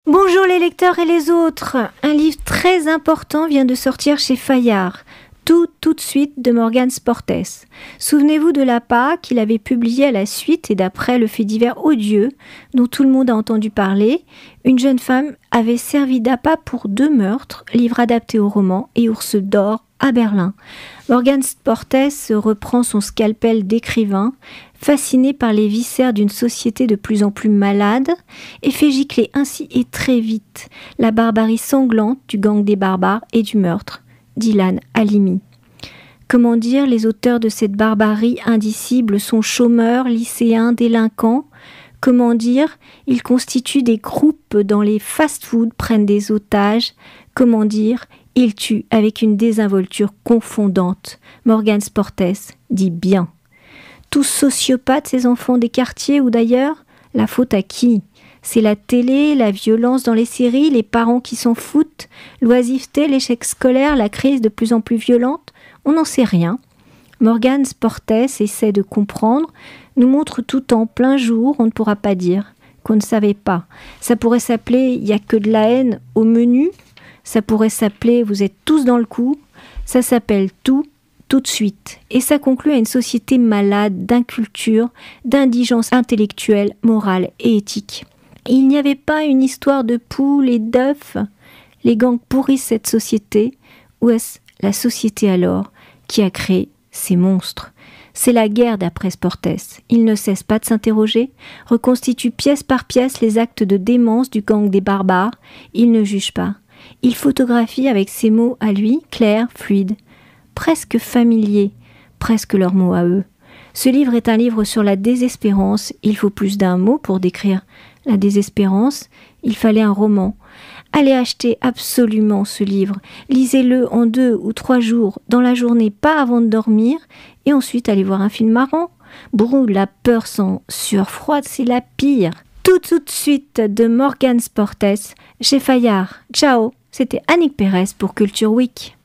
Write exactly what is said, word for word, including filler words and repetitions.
Bonjour les lecteurs et les autres. Un livre très important vient de sortir chez Fayard. Tout, tout de suite de Morgan Sportes. Souvenez-vous de l'appât qu'il avait publié à la suite et d'après le fait divers odieux dont tout le monde a entendu parler. Une jeune femme avait servi d'appât pour deux meurtres, livre adapté au roman et Ours d'or à Berlin. Morgan Sportes reprend son scalpel d'écrivain, fasciné par les viscères d'une société de plus en plus malade, et fait gicler ainsi et très vite la barbarie sanglante du gang des barbares et du meurtre d'Ilan Halimi. Comment dire, les auteurs de cette barbarie indicible sont chômeurs, lycéens, délinquants. Comment dire, ils constituent des groupes dans les fast-foods, prennent des otages. Comment dire, ils tuent avec une désinvolture confondante. Morgan Sportes dit bien. Tous sociopathes, ces enfants des quartiers ou d'ailleurs, la faute à qui ? C'est la télé, la violence dans les séries, les parents qui s'en foutent, l'oisiveté, l'échec scolaire, la crise de plus en plus violente. On n'en sait rien. Morgan Sportes essaie de comprendre, nous montre tout en plein jour, on ne pourra pas dire qu'on ne savait pas. Ça pourrait s'appeler « Il n'y a que de la haine au menu », ça pourrait s'appeler « Vous êtes tous dans le coup », ça s'appelle « Tout ». Tout de suite. Et ça conclut à une société malade d'inculture, d'indigence intellectuelle, morale et éthique. Et il n'y avait pas une histoire de poules et d'œufs. Les gangs pourrissent cette société. Ou est-ce la société alors qui a créé ces monstres ? C'est la guerre d'après Sportes. Il ne cesse pas de s'interroger, reconstitue pièce par pièce les actes de démence du gang des barbares. Il ne juge pas. Il photographie avec ses mots à lui, clairs, fluides, presque familiers, presque leurs mots à eux. Ce livre est un livre sur la désespérance. Il faut plus d'un mot pour décrire la désespérance. Il fallait un roman. Allez acheter absolument ce livre. Lisez-le en deux ou trois jours, dans la journée, pas avant de dormir, et ensuite allez voir un film marrant. Brou, la peur sans sueur froide, c'est la pire. Tout, tout de suite de Morgan Sportes chez Fayard. Ciao, c'était Annick Pérez pour Culture Week.